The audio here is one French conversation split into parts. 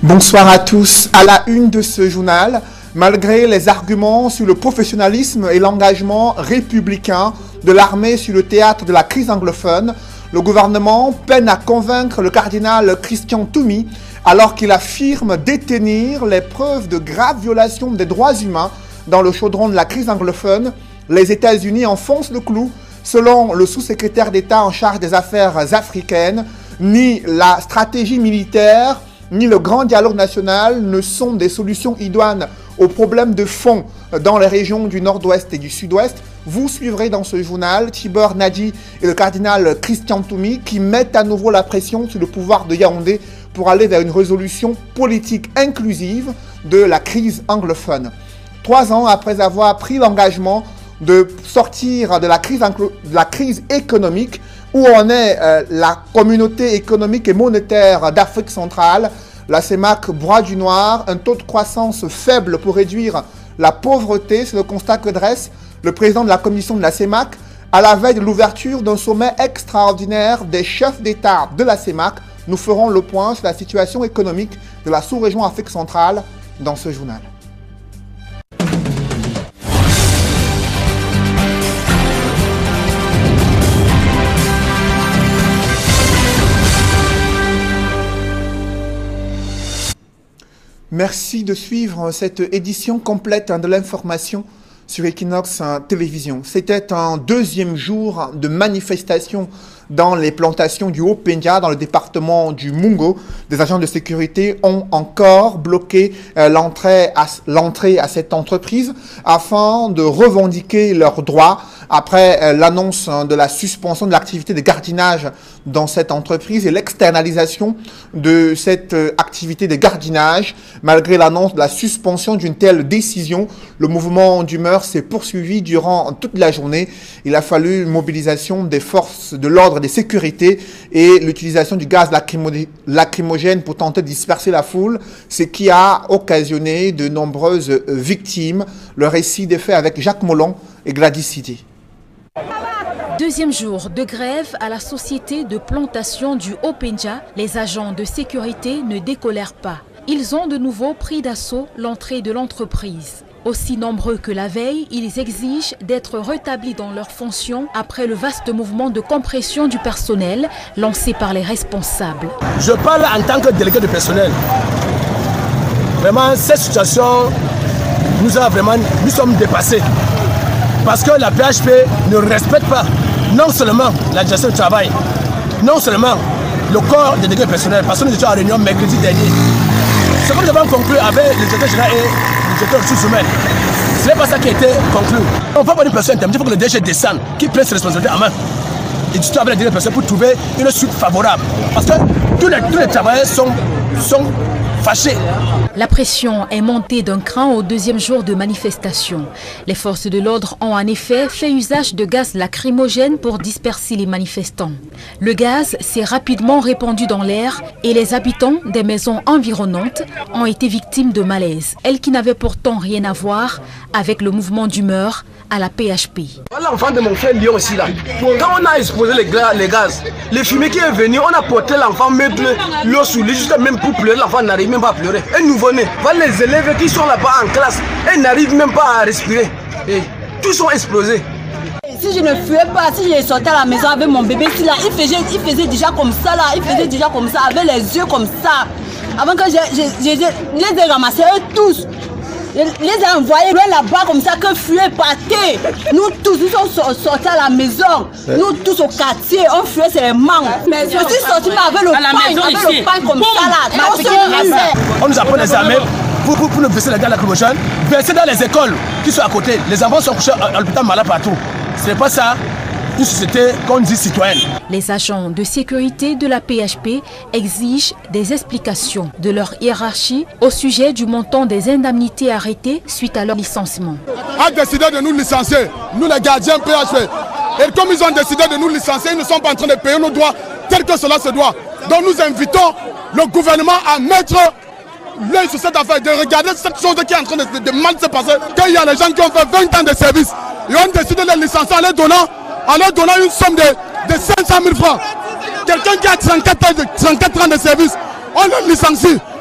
Bonsoir à tous. À la une de ce journal, malgré les arguments sur le professionnalisme et l'engagement républicain de l'armée sur le théâtre de la crise anglophone, le gouvernement peine à convaincre le cardinal Christian Toumi alors qu'il affirme détenir les preuves de graves violations des droits humains dans le chaudron de la crise anglophone. Les États-Unis enfoncent le clou. Selon le sous-secrétaire d'État en charge des affaires africaines, ni la stratégie militaire ni le grand dialogue national ne sont des solutions idoines aux problèmes de fond dans les régions du nord-ouest et du sud-ouest. Vous suivrez dans ce journal Tibor Nadji et le cardinal Christian Toumi qui mettent à nouveau la pression sur le pouvoir de Yaoundé pour aller vers une résolution politique inclusive de la crise anglophone. 3 ans après avoir pris l'engagement de sortir de la crise économique, où en est la communauté économique et monétaire d'Afrique centrale, la CEMAC broie du noir, un taux de croissance faible pour réduire la pauvreté, c'est le constat que dresse le président de la commission de la CEMAC à la veille de l'ouverture d'un sommet extraordinaire des chefs d'État de la CEMAC. Nous ferons le point sur la situation économique de la sous-région Afrique centrale dans ce journal. Merci de suivre cette édition complète de l'information sur Equinox Télévision. C'était un deuxième jour de manifestation dans les plantations du Haut-Penja, dans le département du Mungo. Des agents de sécurité ont encore bloqué l'entrée à cette entreprise afin de revendiquer leurs droits après l'annonce de la suspension de l'activité de gardinage dans cette entreprise et l'externalisation de cette activité de gardinage. Malgré l'annonce de la suspension d'une telle décision, le mouvement d'humeur s'est poursuivi durant toute la journée. Il a fallu une mobilisation des forces de l'ordre et des sécurités et l'utilisation du gaz lacrymogène pour tenter de disperser la foule, ce qui a occasionné de nombreuses victimes. Le récit des faits avec Jacques Molon et Gladys City. Deuxième jour de grève à la société de plantation du Haut-Penja. Les agents de sécurité ne décolèrent pas. Ils ont de nouveau pris d'assaut l'entrée de l'entreprise. Aussi nombreux que la veille, ils exigent d'être rétablis dans leurs fonctions après le vaste mouvement de compression du personnel lancé par les responsables. Je parle en tant que délégué de personnel. Vraiment, cette situation nous sommes dépassés. Parce que la PHP ne respecte pas non seulement la gestion du travail, non seulement le corps des délégués personnels, parce que nous étions en réunion mercredi dernier. Ce que nous avons conclu avec le directeur général et le directeur des ressources humaines, ce n'est pas ça qui a été conclu. On ne peut pas une personne intermédiaire, il faut que le DG descende, qui prenne ses responsabilités en main. Et discute avec les délégués personnels pour trouver une suite favorable. Parce que tous les travailleurs sont fâchés. La pression est montée d'un cran au deuxième jour de manifestation. Les forces de l'ordre ont en effet fait usage de gaz lacrymogène pour disperser les manifestants. Le gaz s'est rapidement répandu dans l'air et les habitants des maisons environnantes ont été victimes de malaise, elles qui n'avaient pourtant rien à voir avec le mouvement d'humeur à la PHP. L'enfant de mon frère Lyon aussi là. Quand on a exposé les gaz, les fumées qui est venu, on a porté l'enfant, mettre l'eau sous lui, jusqu'à même pour pleurer, l'enfant n'arrive même pas à pleurer. Un nouveau-né, voilà les élèves qui sont là-bas en classe, ils n'arrivent même pas à respirer. Et tous sont explosés. Si je ne fuyais pas, si je sortais à la maison avec mon bébé, là, il faisait déjà comme ça, là, il faisait déjà comme ça, avec les yeux comme ça. Avant que je les ai ramassés, eux tous. Les a envoyés là-bas comme ça que fuyait partait. Nous tous, nous sommes sortis à la maison. Nous tous au quartier, on fuyait c'est les manques. Mais je suis sorti avec le pain comme ça là. On nous apprend les armées pour nous verser les gars lacrymogènes, verser dans les écoles qui sont à côté. Les enfants sont couchés à l'hôpital malade partout. Ce n'est pas ça. Une société qu'on dit citoyenne. Les agents de sécurité de la PHP exigent des explications de leur hiérarchie au sujet du montant des indemnités arrêtées suite à leur licenciement. A décidé de nous licencier, nous les gardiens PHP. Et comme ils ont décidé de nous licencier, ils ne sont pas en train de payer nos droits tel que cela se doit. Donc nous invitons le gouvernement à mettre l'œil sur cette affaire, de regarder cette chose qui est en train de mal se passer. Quand il y a des gens qui ont fait 20 ans de service, ils ont décidé de les licencier en leur donnant une somme de 500 000 francs. Quelqu'un qui a 34 ans de service, on le licencie.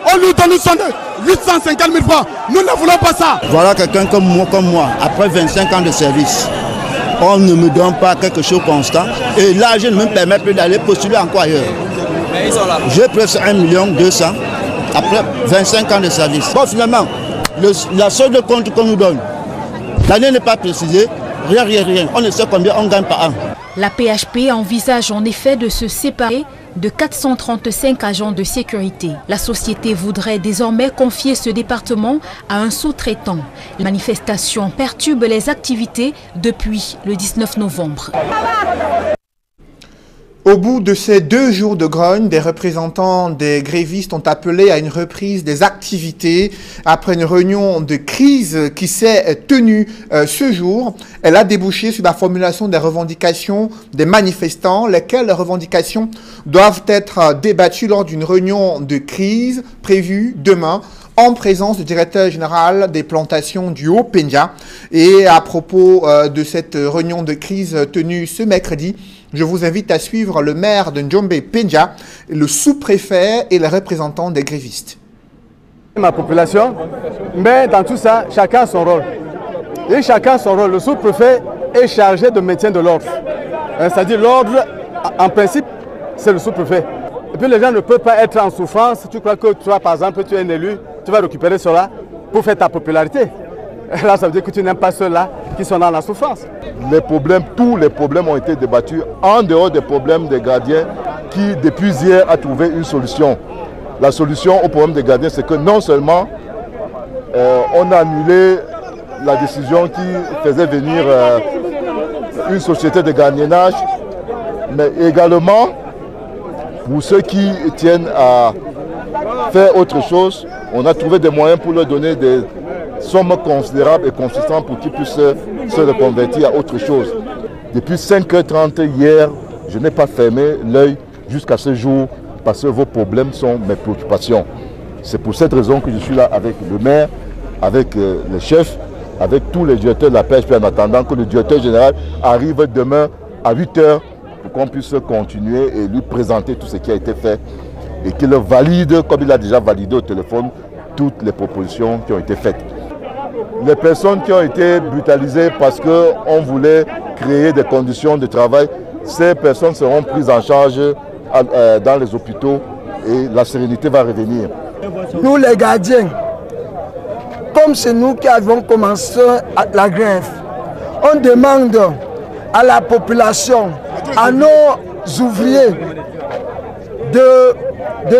On nous donne 850 000 francs. Nous ne voulons pas ça. Voilà quelqu'un comme moi, après 25 ans de service. On ne me donne pas quelque chose de constant. Et là, je ne me permets plus d'aller postuler encore ailleurs. Mais ils sont là. J'ai presque 1 200 000 après 25 ans de service. Bon, finalement, la seule de compte qu'on nous donne, l'année n'est pas précisée, rien. On ne sait combien on gagne par an. La PHP envisage en effet de se séparer de 435 agents de sécurité. La société voudrait désormais confier ce département à un sous-traitant. Les manifestations perturbent les activités depuis le 19 novembre. Au bout de ces 2 jours de grogne, des représentants des grévistes ont appelé à une reprise des activités après une réunion de crise qui s'est tenue ce jour. Elle a débouché sur la formulation des revendications des manifestants, lesquelles revendications doivent être débattues lors d'une réunion de crise prévue demain en présence du directeur général des plantations du Haut-Penja. Et à propos de cette réunion de crise tenue ce mercredi, je vous invite à suivre le maire de Njombe-Penja, le sous-préfet et les représentants des grévistes. Ma population, mais dans tout ça, chacun a son rôle. Et chacun a son rôle. Le sous-préfet est chargé de maintien de l'ordre. C'est-à-dire l'ordre, en principe, c'est le sous-préfet. Et puis les gens ne peuvent pas être en souffrance. Tu crois que toi, par exemple, tu es un élu, tu vas récupérer cela pour faire ta popularité. Là, ça veut dire que tu n'aimes pas ceux-là qui sont dans la souffrance. Les problèmes, tous les problèmes ont été débattus en dehors des problèmes des gardiens qui, depuis hier, a trouvé une solution. La solution au problème des gardiens, c'est que non seulement on a annulé la décision qui faisait venir une société de gardiennage, mais également pour ceux qui tiennent à faire autre chose, on a trouvé des moyens pour leur donner des sommes considérables et consistantes pour qu'ils puissent se reconvertir à autre chose. Depuis 5h30 hier, je n'ai pas fermé l'œil jusqu'à ce jour parce que vos problèmes sont mes préoccupations. C'est pour cette raison que je suis là avec le maire, avec les chefs, avec tous les directeurs de la PHP en attendant que le directeur général arrive demain à 8h pour qu'on puisse continuer et lui présenter tout ce qui a été fait et qu'il valide, comme il a déjà validé au téléphone, toutes les propositions qui ont été faites. Les personnes qui ont été brutalisées parce qu'on voulait créer des conditions de travail, ces personnes seront prises en charge dans les hôpitaux et la sérénité va revenir. Nous les gardiens, comme c'est nous qui avons commencé la grève, on demande à la population, à nos ouvriers de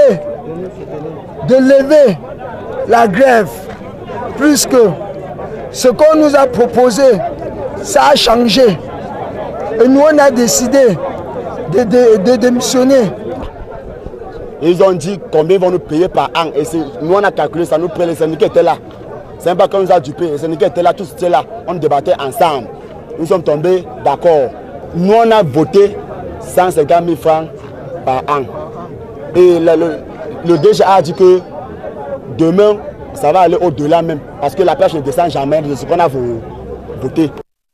lever la grève, puisque ce qu'on nous a proposé, ça a changé. Et nous, on a décidé de démissionner. Ils ont dit combien ils vont nous payer par an. Et nous, on a calculé ça, nous prenons les syndicats étaient là. C'est pas qu'on nous a dupé, les syndicats étaient là, tous étaient là. On débattait ensemble. Nous sommes tombés d'accord. Nous, on a voté 150 000 francs par an. Et le DG a dit que demain, ça va aller au-delà même. Parce que la pêche ne descend jamais de ce qu'on a voté.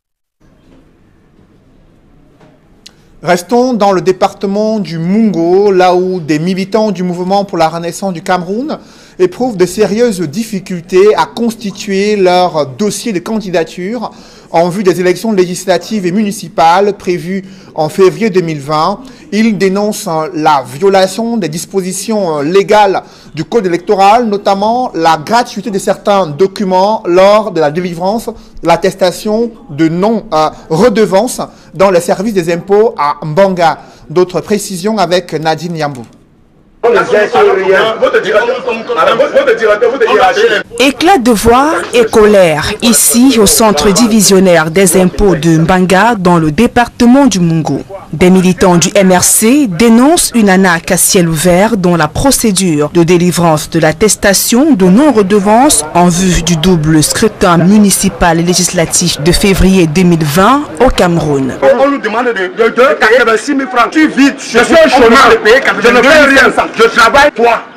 Restons dans le département du Mungo, là où des militants du mouvement pour la renaissance du Cameroun éprouvent de sérieuses difficultés à constituer leur dossier de candidature en vue des élections législatives et municipales prévues en février 2020. Ils dénoncent la violation des dispositions légales du code électoral, notamment la gratuité de certains documents lors de la délivrance de l'attestation de non-redevance dans les services des impôts à Mbanga. D'autres précisions avec Nadine Yambou. Éclat de voix et colère ici au centre divisionnaire des impôts de Mbanga dans le département du Mungo. Des militants du MRC dénoncent une arnaque à ciel ouvert dans la procédure de délivrance de l'attestation de non-redevance en vue du double scrutin municipal et législatif de février 2020 au Cameroun. On nous demande de 86 000 francs. Tu vides, je suis un chômeur, je ne fais rien, je travaille, toi.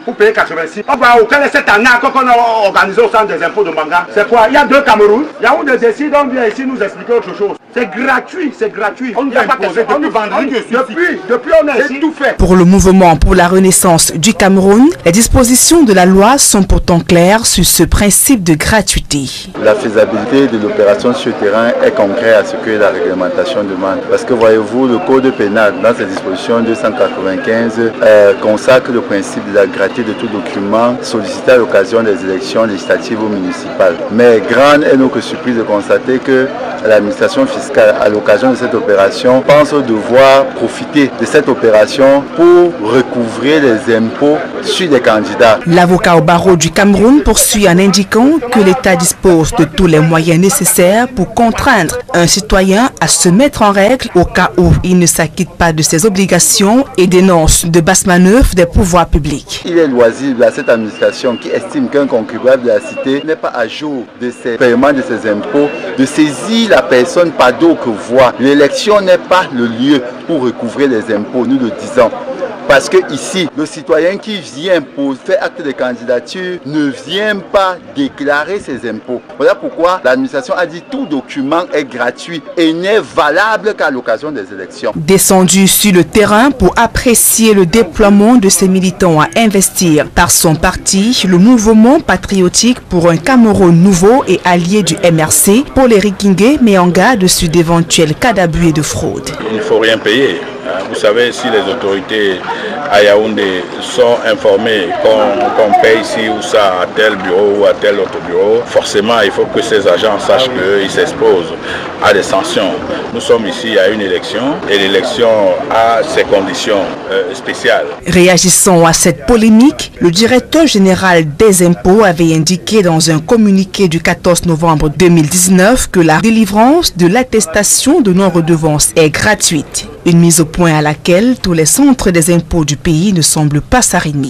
pour payer 86. On va au quel est cette année qu'on a organisé au centre des impôts de Mbanga? C'est quoi? Il y a 2 Cameroun. Il y a où des décides, on vient ici nous expliquer autre chose. C'est gratuit, c'est gratuit. On nous a pas imposé depuis vendredi. Depuis on a ici tout fait. Pour le mouvement pour la renaissance du Cameroun, les dispositions de la loi sont pourtant claires sur ce principe de gratuité. La faisabilité de l'opération sur le terrain est concrète à ce que la réglementation demande. Parce que voyez-vous, le code pénal, dans ses dispositions 295, consacre le principe de la gratuité de tout document sollicité à l'occasion des élections législatives ou municipales. Mais grande est notre surprise de constater que l'administration fiscale, à l'occasion de cette opération, pense devoir profiter de cette opération pour recouvrer les impôts sur les candidats. L'avocat au barreau du Cameroun poursuit en indiquant que l'État dispose de tous les moyens nécessaires pour contraindre un citoyen à se mettre en règle au cas où il ne s'acquitte pas de ses obligations et dénonce de basses manœuvres des pouvoirs publics. Il est loisible à cette administration qui estime qu'un contribuable de la cité n'est pas à jour de ses paiements de ses impôts, de saisir la personne par d'autres voies. L'élection n'est pas le lieu pour recouvrer les impôts, nous le disons. Parce que ici, le citoyen qui vient pour faire acte de candidature ne vient pas déclarer ses impôts. Voilà pourquoi l'administration a dit que tout document est gratuit et n'est valable qu'à l'occasion des élections. Descendu sur le terrain pour apprécier le déploiement de ses militants à investir par son parti, le mouvement patriotique pour un Cameroun nouveau et allié du MRC, Paul Erikingue met en garde sur d'éventuels cas d'abus et de fraude. Il ne faut rien payer. Vous savez, si les autorités à Yaoundé sont informées qu'on paye ici ou ça à tel bureau ou à tel autre bureau, forcément il faut que ces agents sachent qu'ils s'exposent à des sanctions. Nous sommes ici à une élection et l'élection a ses conditions spéciales. Réagissant à cette polémique, le directeur général des impôts avait indiqué dans un communiqué du 14 novembre 2019 que la délivrance de l'attestation de non-redevance est gratuite. Une mise au point à laquelle tous les centres des impôts du pays ne semblent pas s'arrimer.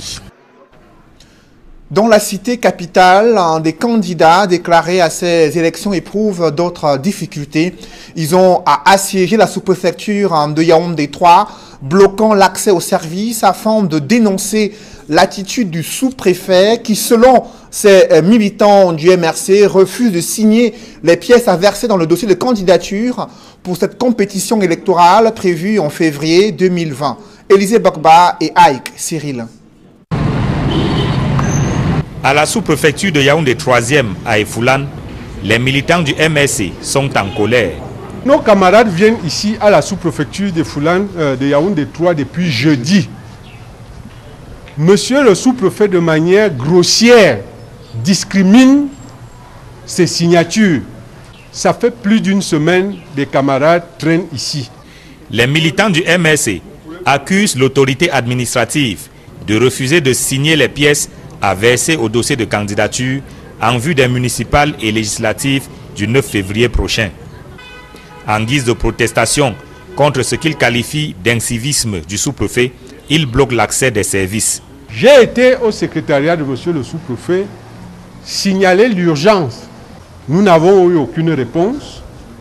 Dans la cité capitale, des candidats déclarés à ces élections éprouvent d'autres difficultés. Ils ont à assiéger la sous-préfecture de Yaoundé 3, bloquant l'accès aux services afin de dénoncer l'attitude du sous-préfet qui, selon ces militants du MRC, refuse de signer les pièces à verser dans le dossier de candidature pour cette compétition électorale prévue en février 2020. Élisée Bokba et Aïk Cyril. À la sous-préfecture de Yaoundé 3e à Efoulan, les militants du MRC sont en colère. Nos camarades viennent ici à la sous-préfecture de Foulan, de Yaoundé 3 depuis jeudi. Monsieur le sous-préfet, de manière grossière, discrimine ses signatures. Ça fait plus d'une semaine que des camarades traînent ici. Les militants du MRC accusent l'autorité administrative de refuser de signer les pièces à verser au dossier de candidature en vue des municipales et législatives du 9 février prochain. En guise de protestation contre ce qu'ils qualifient d'incivisme du sous-préfet, ils bloquent l'accès des services. J'ai été au secrétariat de monsieur le sous-préfet signaler l'urgence. Nous n'avons eu aucune réponse.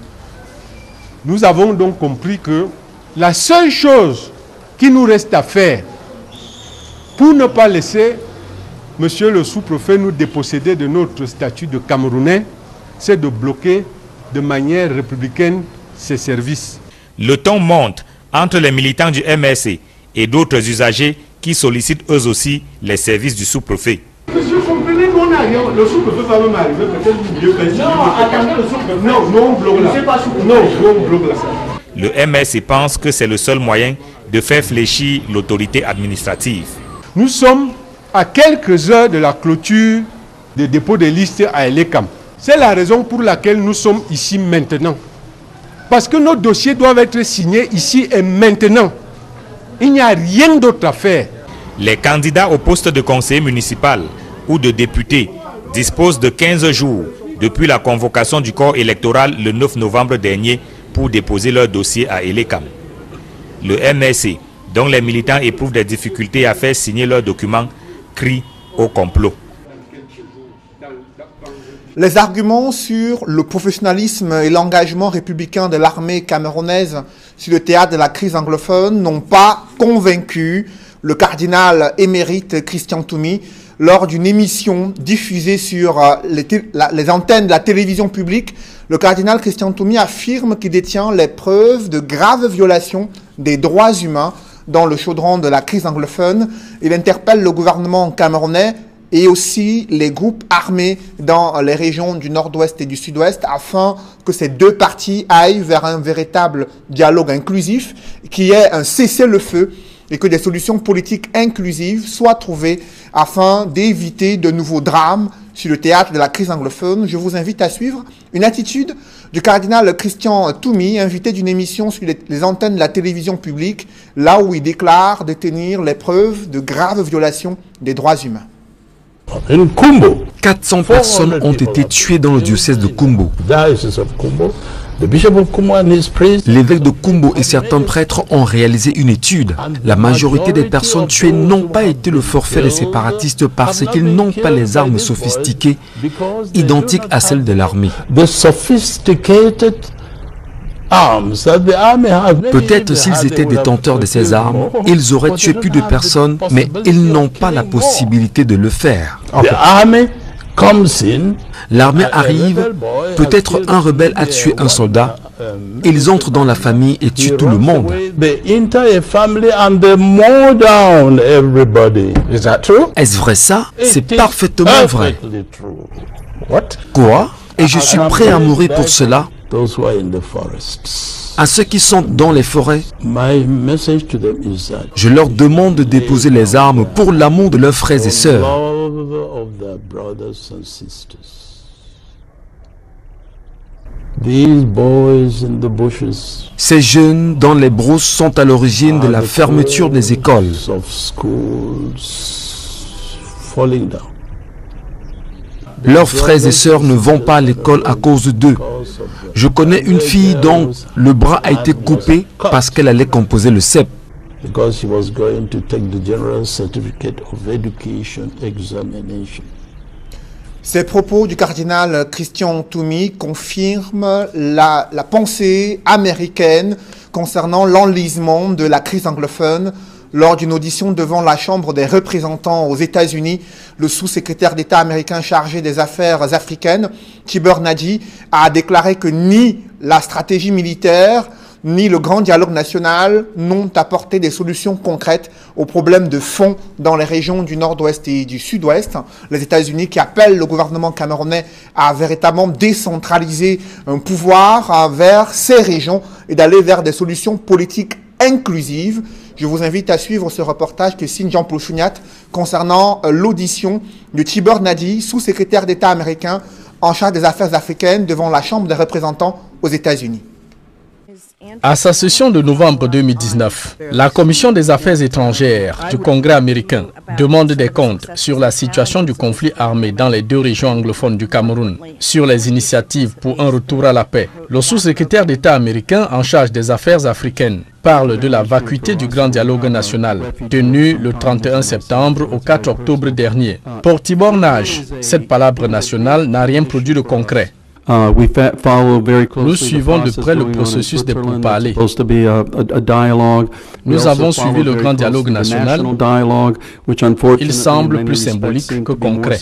Nous avons donc compris que la seule chose qui nous reste à faire pour ne pas laisser monsieur le sous-préfet nous déposséder de notre statut de Camerounais, c'est de bloquer de manière républicaine ces services. Le ton monte entre les militants du MRC et d'autres usagers qui sollicitent eux aussi les services du sous-préfet. Monsieur, comprenez, nous on a rien. Le sous-préfet va même arriver, peut-être mieux penser. Non, attendez, le sous-préfet. Non, nous on bloque là. Non, nous on bloque là. Le MRC pense que c'est le seul moyen de faire fléchir l'autorité administrative. Nous sommes à quelques heures de la clôture des dépôts de listes à Elekam. C'est la raison pour laquelle nous sommes ici maintenant. Parce que nos dossiers doivent être signés ici et maintenant. Il n'y a rien d'autre à faire. Les candidats au poste de conseiller municipal ou de député disposent de 15 jours depuis la convocation du corps électoral le 9 novembre dernier pour déposer leur dossier à Elekam. Le MRC, dont les militants éprouvent des difficultés à faire signer leurs documents, crie au complot. Les arguments sur le professionnalisme et l'engagement républicain de l'armée camerounaise sur le théâtre de la crise anglophone n'ont pas convaincu le cardinal émérite Christian Toumi lors d'une émission diffusée sur les antennes de la télévision publique. Le cardinal Christian Toumi affirme qu'il détient les preuves de graves violations des droits humains dans le chaudron de la crise anglophone. Il interpelle le gouvernement camerounais et aussi les groupes armés dans les régions du nord-ouest et du sud-ouest afin que ces deux parties aillent vers un véritable dialogue inclusif qui est un cessez-le-feu et que des solutions politiques inclusives soient trouvées afin d'éviter de nouveaux drames sur le théâtre de la crise anglophone. Je vous invite à suivre une attitude du cardinal Christian Toumi, invité d'une émission sur les antennes de la télévision publique, là où il déclare détenir les preuves de graves violations des droits humains. 400 personnes ont été tuées dans le diocèse de Kumbo. L'évêque de Kumbo et certains prêtres ont réalisé une étude. La majorité des personnes tuées n'ont pas été le forfait des séparatistes parce qu'ils n'ont pas les armes sophistiquées identiques à celles de l'armée. Peut-être s'ils étaient détenteurs de ces armes, ils auraient tué plus de personnes, mais ils n'ont pas la possibilité de le faire. L'armée arrive, peut-être un rebelle a tué un soldat, ils entrent dans la famille et tuent tout le monde. Est-ce vrai ça? C'est parfaitement vrai. Quoi? Et je suis prêt à mourir pour cela. À ceux qui sont dans les forêts, je leur demande de déposer les armes pour l'amour de leurs frères et sœurs. Ces jeunes dans les brousses sont à l'origine de la fermeture des écoles. Leurs frères et sœurs ne vont pas à l'école à cause d'eux. Je connais une fille dont le bras a été coupé parce qu'elle allait composer le CEP. Ces propos du cardinal Christian Toumi confirment la pensée américaine concernant l'enlisement de la crise anglophone. Lors d'une audition devant la Chambre des représentants aux États-Unis, le sous-secrétaire d'État américain chargé des affaires africaines, Tibor Nadi, a déclaré que ni la stratégie militaire ni le grand dialogue national n'ont apporté des solutions concrètes aux problèmes de fond dans les régions du nord-ouest et du sud-ouest. Les États-Unis qui appellent le gouvernement camerounais à véritablement décentraliser un pouvoir vers ces régions et d'aller vers des solutions politiques inclusives. Je vous invite à suivre ce reportage que signe Jean-Paul Chouniat concernant l'audition de Tibor Nadi, sous-secrétaire d'État américain en charge des affaires africaines devant la Chambre des représentants aux États-Unis. À sa session de novembre 2019, la Commission des affaires étrangères du Congrès américain demande des comptes sur la situation du conflit armé dans les deux régions anglophones du Cameroun, sur les initiatives pour un retour à la paix. Le sous-secrétaire d'État américain en charge des affaires africaines parle de la vacuité du grand dialogue national, tenu le 31 septembre au 4 octobre dernier. Pour Tibor Nadi, cette palabre nationale n'a rien produit de concret. Nous suivons de près le processus des pourparlers. Nous avons suivi le grand dialogue national. Il semble plus symbolique que concret.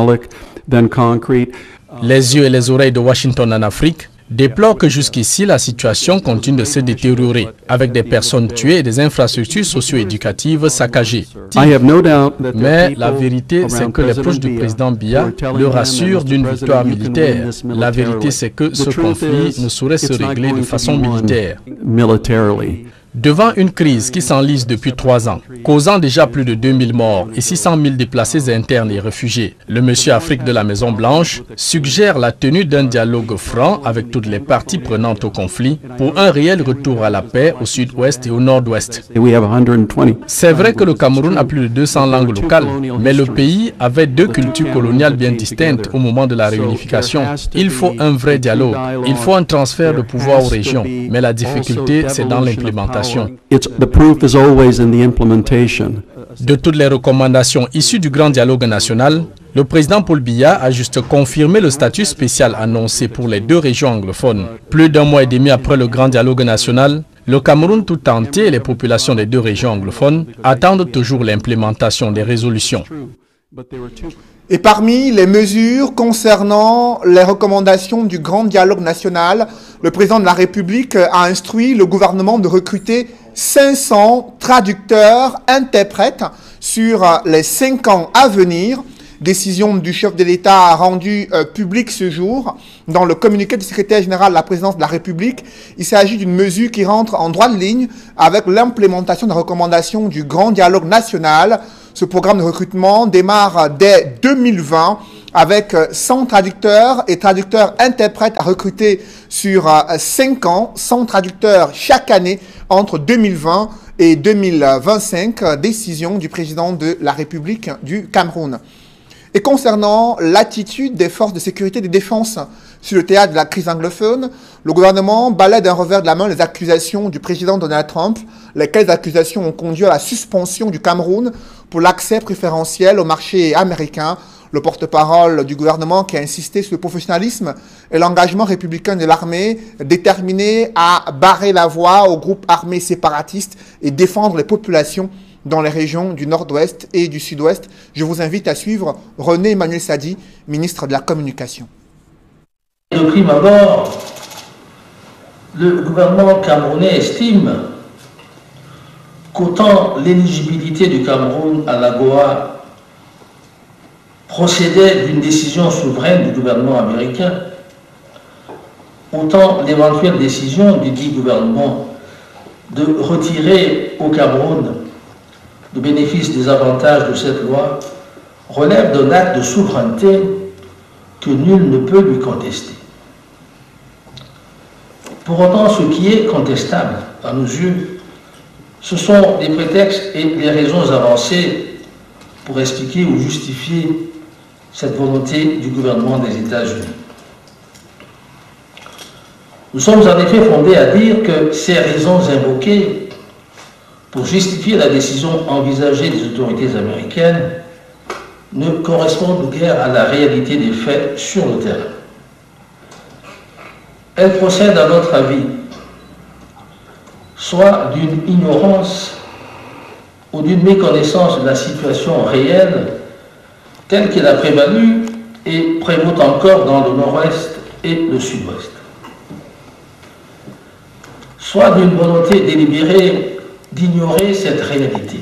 Les yeux et les oreilles de Washington en Afrique déplore que jusqu'ici la situation continue de se détériorer, avec des personnes tuées et des infrastructures socio-éducatives saccagées. Mais la vérité, c'est que les proches du président Biya le rassurent d'une victoire militaire. La vérité, c'est que ce conflit ne saurait se régler de façon militaire. Devant une crise qui s'enlise depuis 3 ans, causant déjà plus de 2000 morts et 600 000 déplacés internes et réfugiés, le monsieur Afrique de la Maison-Blanche suggère la tenue d'un dialogue franc avec toutes les parties prenantes au conflit pour un réel retour à la paix au sud-ouest et au nord-ouest. C'est vrai que le Cameroun a plus de 200 langues locales, mais le pays avait 2 cultures coloniales bien distinctes au moment de la réunification. Il faut un vrai dialogue, il faut un transfert de pouvoir aux régions, mais la difficulté, c'est dans l'implémentation. De toutes les recommandations issues du grand dialogue national, le président Paul Biya a juste confirmé le statut spécial annoncé pour les 2 régions anglophones. Plus d'1 mois et demi après le grand dialogue national, Le Cameroun tout entier et les populations des deux régions anglophones attendent toujours l'implémentation des résolutions. Et parmi les mesures concernant les recommandations du Grand Dialogue National, le président de la République a instruit le gouvernement de recruter 500 traducteurs, interprètes sur les 5 ans à venir. Décision du chef de l'État rendue publique ce jour dans le communiqué du secrétaire général de la présidence de la République. Il s'agit d'une mesure qui rentre en droite ligne avec l'implémentation des recommandations du Grand Dialogue National. Ce programme de recrutement démarre dès 2020 avec 100 traducteurs et traducteurs interprètes à recruter sur 5 ans, 100 traducteurs chaque année entre 2020 et 2025, décision du président de la République du Cameroun. Et concernant l'attitude des forces de sécurité et de défense sur le théâtre de la crise anglophone, le gouvernement balaie d'un revers de la main les accusations du président Donald Trump, lesquelles accusations ont conduit à la suspension du Cameroun pour l'accès préférentiel au marché américain. Le porte-parole du gouvernement qui a insisté sur le professionnalisme et l'engagement républicain de l'armée, déterminé à barrer la voie aux groupes armés séparatistes et défendre les populations dans les régions du nord-ouest et du sud-ouest. Je vous invite à suivre René Emmanuel Sadi, ministre de la Communication. De prime abord, le gouvernement camerounais estime qu'autant l'éligibilité du Cameroun à l'AGOA procédait d'une décision souveraine du gouvernement américain, autant l'éventuelle décision du dit gouvernement de retirer au Cameroun le bénéfice des avantages de cette loi relève d'un acte de souveraineté que nul ne peut lui contester. Pour autant, ce qui est contestable à nos yeux, ce sont les prétextes et les raisons avancées pour expliquer ou justifier cette volonté du gouvernement des États-Unis. Nous sommes en effet fondés à dire que ces raisons invoquées pour justifier la décision envisagée des autorités américaines ne correspondent guère à la réalité des faits sur le terrain. Elles procèdent, à notre avis, soit d'une ignorance ou d'une méconnaissance de la situation réelle telle qu'elle a prévalu et prévaut encore dans le nord-ouest et le sud-ouest, soit d'une volonté délibérée d'ignorer cette réalité,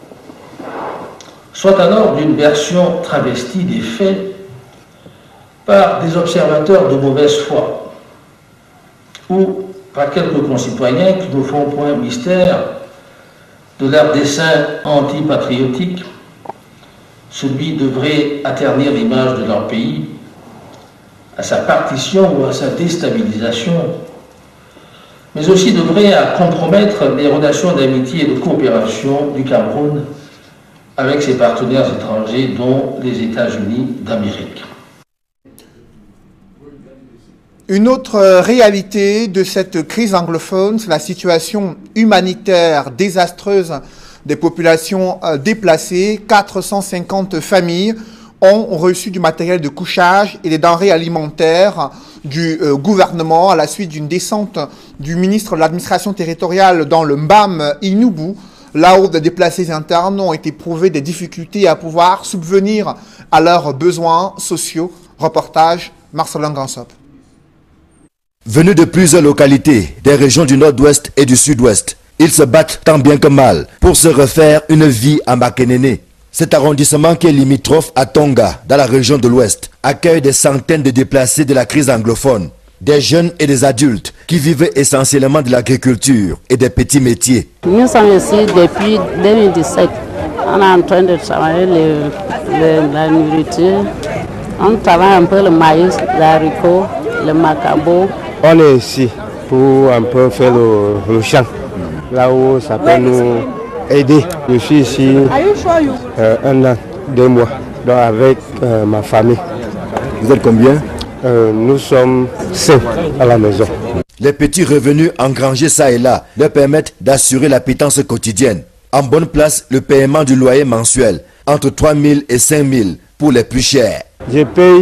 soit alors d'une version travestie des faits par des observateurs de mauvaise foi ou par quelques concitoyens qui ne font point mystère de leur dessein antipatriotique, celui devrait atternir l'image de leur pays à sa partition ou à sa déstabilisation, mais aussi devrait compromettre les relations d'amitié et de coopération du Cameroun avec ses partenaires étrangers, dont les États-Unis d'Amérique. Une autre réalité de cette crise anglophone, c'est la situation humanitaire désastreuse des populations déplacées. 450 familles ont reçu du matériel de couchage et des denrées alimentaires du gouvernement à la suite d'une descente du ministre de l'administration territoriale dans le Mbam Inoubou. Là où des déplacés internes ont éprouvé des difficultés à pouvoir subvenir à leurs besoins sociaux. Reportage Marcelin Gansop. Venus de plusieurs localités, des régions du nord-ouest et du sud-ouest, ils se battent tant bien que mal pour se refaire une vie à Makenene. Cet arrondissement qui est limitrophe à Tonga, dans la région de l'ouest, accueille des centaines de déplacés de la crise anglophone, des jeunes et des adultes qui vivent essentiellement de l'agriculture et des petits métiers. Nous sommes ici depuis 2017. On est en train de travailler la nourriture. On travaille un peu le maïs, l'haricot, le macabo. On est ici pour un peu faire le champ, là où ça peut nous aider. Je suis ici 1 an, 2 mois, donc avec ma famille. Vous êtes combien? Nous sommes 5 à la maison. Les petits revenus engrangés ça et là leur permettent d'assurer la pitance quotidienne. En bonne place, le paiement du loyer mensuel, entre 3 000 et 5 000 pour les plus chers. Je paye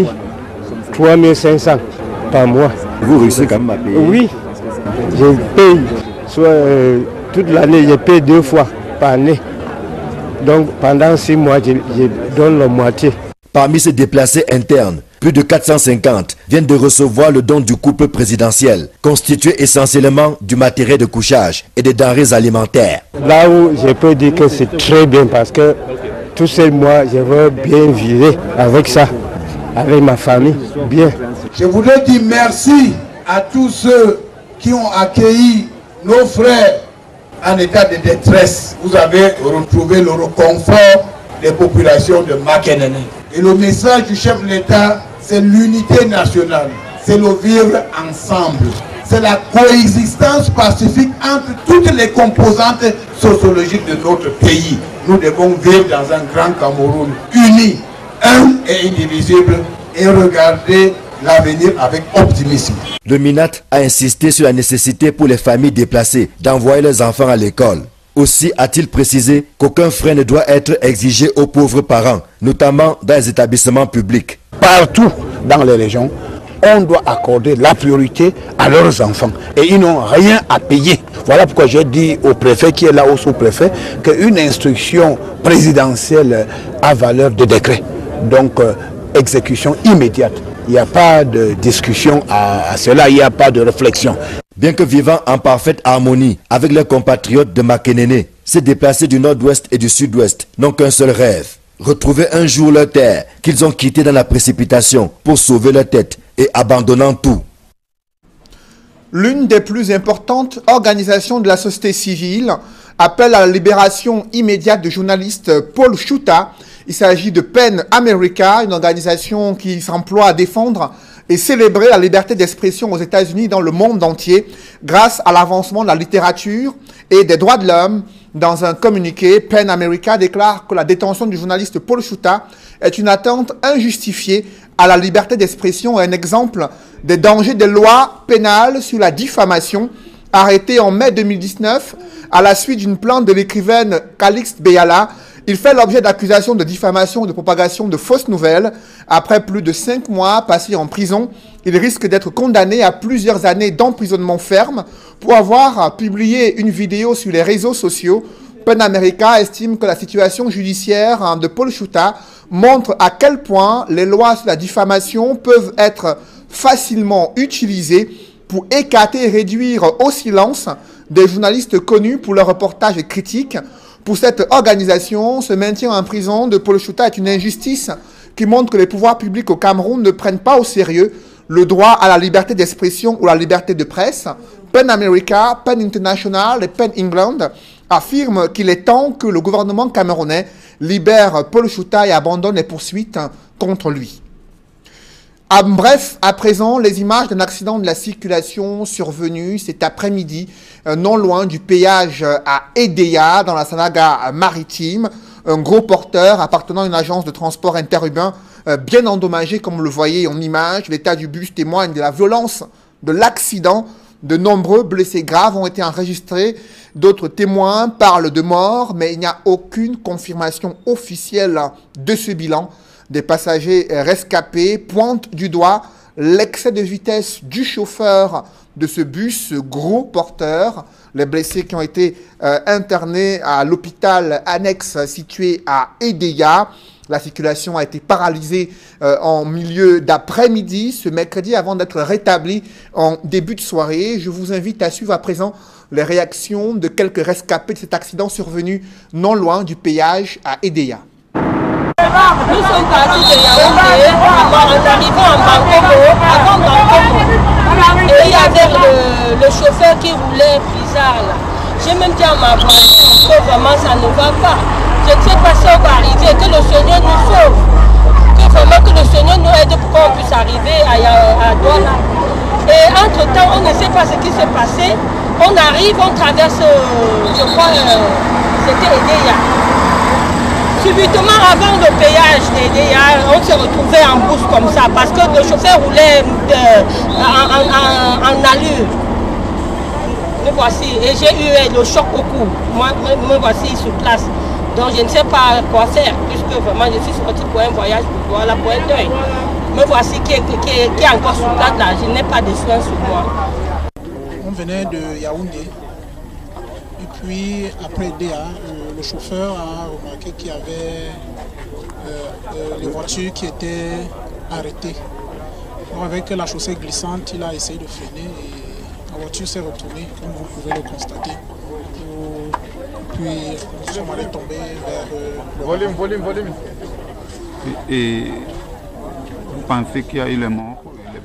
3 500 par mois. Vous réussissez quand même à payer? Oui, je paye Toute l'année, je paye 2 fois par année. Donc pendant 6 mois, je donne la moitié. Parmi ces déplacés internes, plus de 450 viennent de recevoir le don du couple présidentiel, constitué essentiellement du matériel de couchage et des denrées alimentaires. Là où je peux dire que c'est très bien parce que tous ces mois, je veux bien vivre avec ça, avec ma famille, bien. Je voudrais dire merci à tous ceux qui ont accueilli nos frères en état de détresse. Vous avez retrouvé le réconfort des populations de Makenene. Et le message du chef de l'État, c'est l'unité nationale, c'est le vivre ensemble. C'est la coexistence pacifique entre toutes les composantes sociologiques de notre pays. Nous devons vivre dans un grand Cameroun uni, un et indivisible, et regarder l'avenir avec optimisme. Le MINAT a insisté sur la nécessité pour les familles déplacées d'envoyer leurs enfants à l'école. Aussi a-t-il précisé qu'aucun frais ne doit être exigé aux pauvres parents, notamment dans les établissements publics. Partout dans les régions, on doit accorder la priorité à leurs enfants et ils n'ont rien à payer. Voilà pourquoi j'ai dit au préfet qui est là, au sous-préfet, qu'une instruction présidentielle a valeur de décret. Donc, exécution immédiate. Il n'y a pas de discussion à cela, il n'y a pas de réflexion. Bien que vivant en parfaite harmonie avec leurs compatriotes de Makenene, ces déplacés du nord-ouest et du sud-ouest n'ont qu'un seul rêve. Retrouver un jour leur terre qu'ils ont quittée dans la précipitation pour sauver leur tête et abandonnant tout. L'une des plus importantes organisations de la société civile appelle à la libération immédiate du journaliste Paul Chouta. Il s'agit de PEN America, une organisation qui s'emploie à défendre et célébrer la liberté d'expression aux États-Unis et dans le monde entier grâce à l'avancement de la littérature et des droits de l'homme. Dans un communiqué, PEN America déclare que la détention du journaliste Paul Chouta est une atteinte injustifiée à la liberté d'expression et un exemple des dangers des lois pénales sur la diffamation. Arrêté en mai 2019 à la suite d'une plainte de l'écrivaine Calixte Beyala, il fait l'objet d'accusations de diffamation et de propagation de fausses nouvelles. Après plus de 5 mois passés en prison, il risque d'être condamné à plusieurs années d'emprisonnement ferme pour avoir publié une vidéo sur les réseaux sociaux. PEN America estime que la situation judiciaire de Paul Chouta montre à quel point les lois sur la diffamation peuvent être facilement utilisées pour écarter et réduire au silence des journalistes connus pour leurs reportages critiques. Pour cette organisation, ce maintien en prison de Paul Chouta est une injustice qui montre que les pouvoirs publics au Cameroun ne prennent pas au sérieux le droit à la liberté d'expression ou la liberté de presse. PEN America, PEN International et PEN England affirment qu'il est temps que le gouvernement camerounais libère Paul Chouta et abandonne les poursuites contre lui. Bref, à présent, les images d'un accident de la circulation survenu cet après-midi, non loin du péage à Edéa, dans la Sanaga maritime. Un gros porteur appartenant à une agence de transport interurbain bien endommagé, comme vous le voyez en image. L'état du bus témoigne de la violence de l'accident. De nombreux blessés graves ont été enregistrés. D'autres témoins parlent de morts, mais il n'y a aucune confirmation officielle de ce bilan. Des passagers rescapés pointent du doigt l'excès de vitesse du chauffeur de ce bus, ce gros porteur. Les blessés qui ont été internés à l'hôpital annexe situé à Edéa. La circulation a été paralysée en milieu d'après-midi, ce mercredi, avant d'être rétablie en début de soirée. Je vous invite à suivre à présent les réactions de quelques rescapés de cet accident survenu non loin du péage à Edéa. Nous sommes partis de Yaoundé en arrivant en Bankomo, avant Bankomo. Et il y avait le chauffeur qui roulait bizarre là. J'ai même dit à ma voisine que vraiment ça ne va pas. Je ne sais pas si on va arriver, que le Seigneur nous sauve. Que vraiment que le Seigneur nous aide pour qu'on puisse arriver à Douala. Et entre-temps, on ne sait pas ce qui s'est passé. On arrive, on traverse, je crois, c'était Edéa. Subitement, avant le péage d'Edéa, on s'est retrouvé en bourse comme ça parce que le chauffeur roulait en allure. Me voici, et j'ai eu le choc au cou. Moi, me voici sur place. Donc je ne sais pas quoi faire, puisque vraiment je suis sorti pour un voyage, pour un deuil. Me voici qui est encore sur place là, je n'ai pas de soins sur moi. On venait de Yaoundé Et puis, après DA, le chauffeur a remarqué qu'il y avait les voitures qui étaient arrêtées. Donc, avec la chaussée glissante, il a essayé de freiner et la voiture s'est retournée, comme vous pouvez le constater. Puis, nous sommes allés tomber vers Volume. Et vous pensez qu'il y a eu les morts?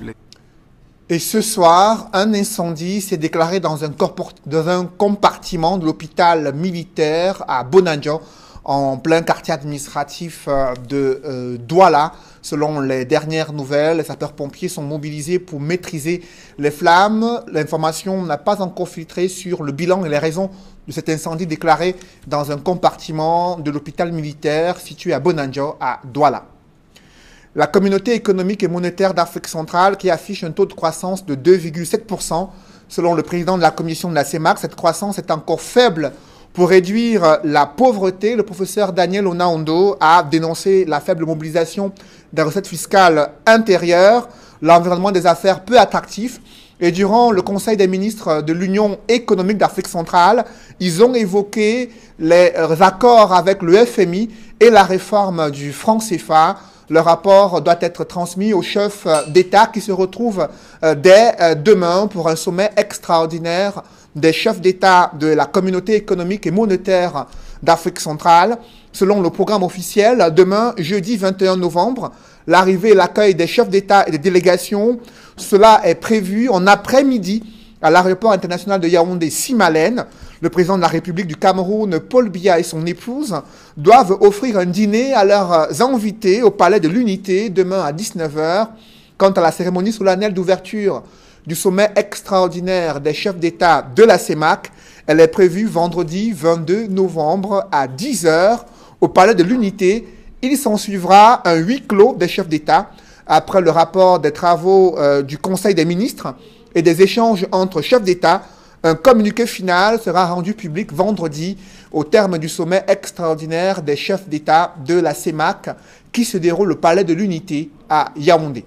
Et ce soir, un incendie s'est déclaré dans un compartiment de l'hôpital militaire à Bonadjo, en plein quartier administratif de Douala. Selon les dernières nouvelles, les sapeurs-pompiers sont mobilisés pour maîtriser les flammes. L'information n'a pas encore filtré sur le bilan et les raisons de cet incendie déclaré dans un compartiment de l'hôpital militaire situé à Bonadjo, à Douala. La communauté économique et monétaire d'Afrique centrale qui affiche un taux de croissance de 2,7%. Selon le président de la commission de la CEMAC, cette croissance est encore faible pour réduire la pauvreté. Le professeur Daniel Onaondo a dénoncé la faible mobilisation des recettes fiscales intérieures, l'environnement des affaires peu attractif. Et durant le Conseil des ministres de l'Union économique d'Afrique centrale, ils ont évoqué les accords avec le FMI et la réforme du franc CFA. Le rapport doit être transmis au chef d'État qui se retrouve dès demain pour un sommet extraordinaire des chefs d'État de la communauté économique et monétaire d'Afrique centrale. Selon le programme officiel, demain, jeudi 21 novembre, l'arrivée et l'accueil des chefs d'État et des délégations, cela est prévu en après-midi à l'aéroport international de Yaoundé-Simalène. Le président de la République du Cameroun, Paul Biya, et son épouse doivent offrir un dîner à leurs invités au Palais de l'Unité demain à 19 h. Quant à la cérémonie solennelle d'ouverture du sommet extraordinaire des chefs d'État de la CEMAC, elle est prévue vendredi 22 novembre à 10 h au Palais de l'Unité. Il s'en suivra un huis clos des chefs d'État après le rapport des travaux du Conseil des ministres et des échanges entre chefs d'État. Un communiqué final sera rendu public vendredi au terme du sommet extraordinaire des chefs d'État de la CEMAC qui se déroule au Palais de l'Unité à Yaoundé.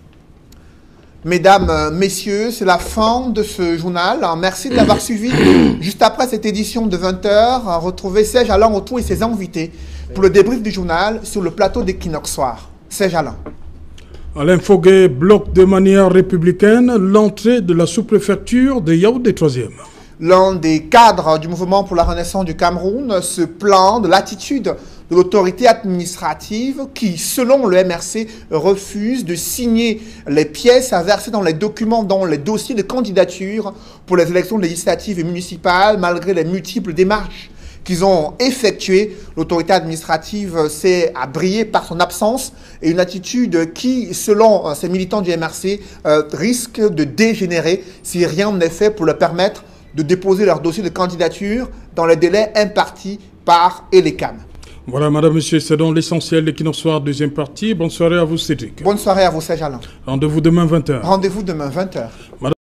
Mesdames, Messieurs, c'est la fin de ce journal. Merci de l'avoir suivi. Juste après cette édition de 20 h, retrouvez Serge Alain Autour et ses invités pour le débrief du journal sur le plateau d'Equinox Soir. Serge Alain. Alain Foguet bloque de manière républicaine l'entrée de la sous-préfecture de Yaoundé 3e. L'un des cadres du mouvement pour la renaissance du Cameroun se plaint de l'attitude de l'autorité administrative qui, selon le MRC, refuse de signer les pièces à verser dans les documents, dans les dossiers de candidature pour les élections législatives et municipales, malgré les multiples démarches qu'ils ont effectuées. L'autorité administrative s'est brillée par son absence et une attitude qui, selon ces militants du MRC, risque de dégénérer si rien n'est fait pour leur permettre de déposer leur dossier de candidature dans les délais impartis par ELECAM. Voilà, madame, monsieur, c'est donc l'essentiel de Equinox Soir, deuxième partie. Bonne soirée à vous, Cédric. Bonne soirée à vous, Serge Alain. Rendez-vous demain 20 h. Rendez-vous demain 20 h.